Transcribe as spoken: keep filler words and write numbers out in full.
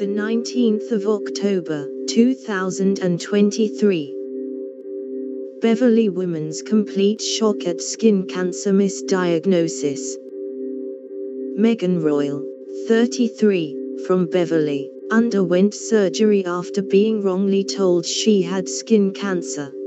the nineteenth of October, two thousand twenty-three. Beverley woman's complete shock at skin cancer misdiagnosis. Megan Royle, thirty-three, from Beverley, underwent surgery after being wrongly told she had skin cancer.